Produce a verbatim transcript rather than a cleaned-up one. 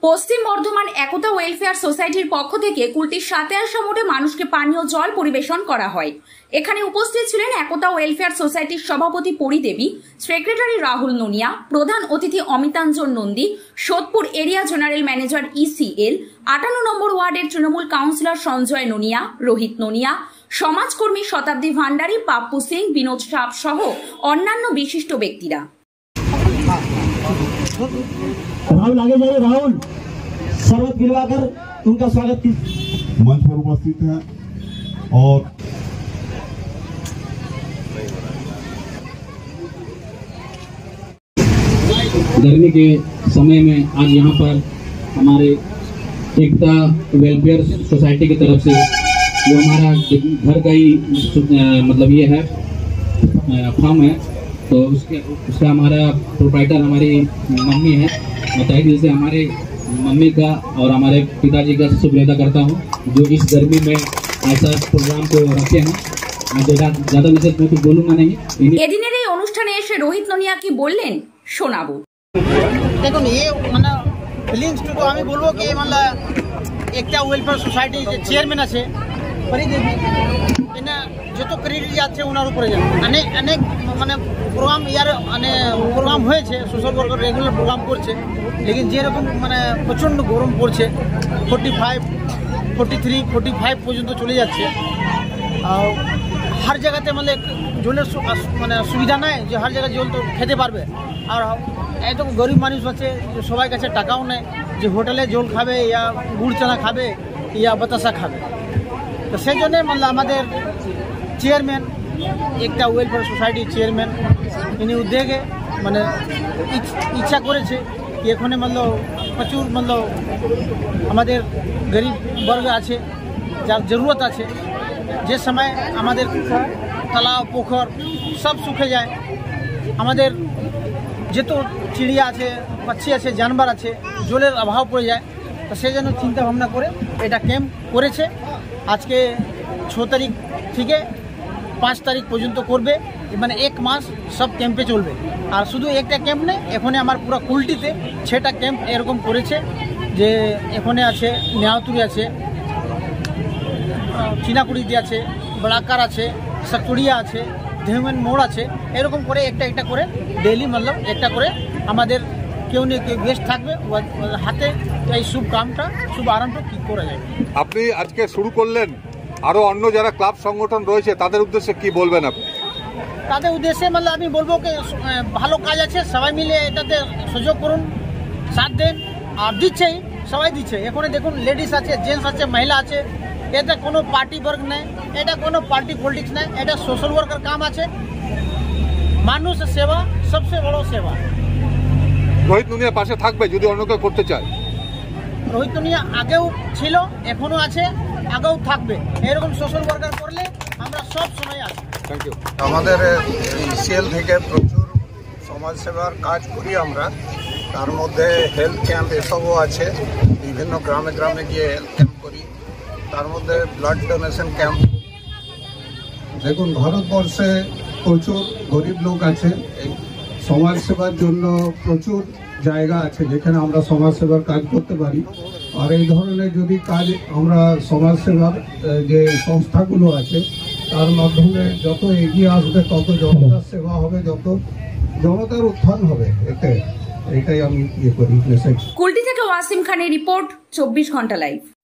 পশ্চিম বর্ধমান একতা welfare সোসাইটির পক্ষ থেকে কুলটির সাথে আসা মোড়ে মানুষকে পানীয় জল পরিবেশন করা হয়। এখানে উপস্থিত ছিলেন একতা ওয়েলফেয়ার সোসাইটির সভাপতি পরিদেবী, সেক্রেটারি রাহুল নোনিয়া, প্রধান অতিথি Amitanjan Nandi, Sodepur area general manager ECL, আটান্ন নম্বর ওয়ার্ডের তৃণমূল কাউন্সিলর সঞ্জয় নোনিয়া, রোহিত নোনিয়া, সমাজকর্মী শতাব্দী ভান্ডারী, পাপ্পু সিং, বিনোদ সাপ সহ অন্যান্য বিশিষ্ট ব্যক্তিরা। राहुल आगे जाइए। राहुल शरबत गिरवाकर उनका स्वागत कीजिए। मंच पर उपस्थित हैं और गर्मी के समय में आज यहाँ पर हमारे एकता वेलफेयर सोसाइटी की तरफ से जो हमारा घर का ही मतलब ये है फार्म है, तो उसके उसका हमारा प्रोप्राइटर हमारी मम्मी है। बताइए जैसे हमारे मम्मी का और हमारे पिताजी का शुक्रिया अदा करता हूँ जो इस गर्मी में ऐसा प्रोग्राम को रखे हैं। ज़्यादा मैसेज मैं कुछ बोलूँगा नहीं। এদিনের এই অনুষ্ঠানে এসে রোহিত নোনিয়া কি বললেন শোনাবো। দেখুন ये মানে ফিলিংস টু আমি বলবো কি মানে একটা ওয়েলফেয়ার সোসাইটি যে চেয়ারম্যান আছে পরিদেবী এনা যত ক্রেডিট যাচ্ছে ওনার উপরে যায়। অনেক অনেক মানে প্রোগ্রাম ইয়ার মানে প্রোগ্রাম হয়েছে, সোশ্যাল ওয়ার্কার রেগুলার প্রোগ্রাম করছে, লেকিন যেরকম মানে প্রচণ্ড গরম পড়ছে forty five forty three forty five পর্যন্ত চলে যাচ্ছে। আর হর জায়গাতে মানে জলের মানে সুবিধা নাই যে হর জায়গায় জল তো খেতে পারবে। আর এত গরিব মানুষ আছে যে সবাই কাছে টাকাও নেই যে হোটেলে জল খাবে ইয়া গুড় চানা খাবে ইয়া বাতাসা খাবে। তো সেই জন্যে মানে আমাদের চেয়ারম্যান একটা ওয়েলফেয়ার সোসাইটির চেয়ারম্যান ইনি উদ্যোগে মানে ইচ্ছা করেছে কি এখানে মানে প্রচুর মানে আমাদের গরিব বর্গ আছে যার জরুরত আছে, যে সময় আমাদের তালাব পোখর সব শুকে যায়, আমাদের যেত চিড়িয়া আছে পাখি আছে জানবার আছে জলের অভাব পড়ে যায়। তো সেই জন্য চিন্তা ভাবনা করে এটা ক্যাম্প করেছে। আজকে ছ তারিখ থেকে পাঁচ তারিখ পর্যন্ত করবে, মানে এক মাস সব ক্যাম্পে চলবে। আর শুধু একটা ক্যাম্প নেই, এখানে আমার পুরো কুলটিতে ছটা ক্যাম্প এরকম করেছে যে এখানে আছে নেওয়াতুরি আছে, চিনাকুড়িতে আছে, বড়াকার আছে, সাকুড়িয়া আছে, ধেমেন মোড় আছে, এরকম করে একটা একটা করে ডেইলি মতলব একটা করে আমাদের কেউ না কেউ গেস্ট থাকবে হাতে এই শুভ কামটা শুভ আরামটা ঠিক করা যায়। আপনি আজকে শুরু করলেন, আরো অন্য যারা ক্লাব সংগঠন রয়েছে তাদের উদ্দেশ্যে কি বলবেন আপনি? তাদের উদ্দেশ্যে মানে আমি বলবো কি ভালো কাজ আছে, সবাই মিলে এটাতে সুযোগ করুন, সাথ দেন। আর দিচ্ছেই, সবাই দিচ্ছে। এখানে দেখুন লেডিস আছে, জেন্টস আছে, মহিলা আছে, এটা কোনো পার্টি বর্গ নেই, এটা কোনো পার্টি পলিটিক্স নেই, এটা সোশ্যাল ওয়ার্কার কাম আছে। মানুষ সেবা সবচেয়ে বড় সেবা। রোহিত নোনিয়া পাশে থাকবে যদি অন্য কেউ করতে চায়? রোহিত নোনিয়া আগেও ছিল, এখনো আছে, আগেও থাকবে। এরকম সোশ্যাল ওয়ার্কার করলে আমরা সব সময় আছি। Thank you. আমাদের ইসিএল থেকে প্রচুর সমাজসেবার কাজ করি আমরা, তার মধ্যে হেলথ ক্যাম্প এসবও আছে, বিভিন্ন গ্রামে গ্রামে গিয়ে হেলথ ক্যাম্প করি, তার মধ্যে ব্লাড ডোনেশন ক্যাম্প। দেখুন ভারতবর্ষে প্রচুর গরিব লোক আছে, এই সমাজসেবার জন্য প্রচুর জায়গা আছে যেখানে আমরা সমাজসেবার কাজ করতে পারি। আর এই ধরনের যদি কাজ আমরা সমাজসেবার যে সংস্থাগুলো আছে তার মাধ্যমে যত এগিয়ে আসবে তত জনতার সেবা হবে, যত জনতার উত্থান হবে, এতে এটাই আমি ইয়ে করি মেসেজ। কুলটি থেকে ওয়াসিম খানের রিপোর্ট, চব্বিশ ঘন্টা লাইভ।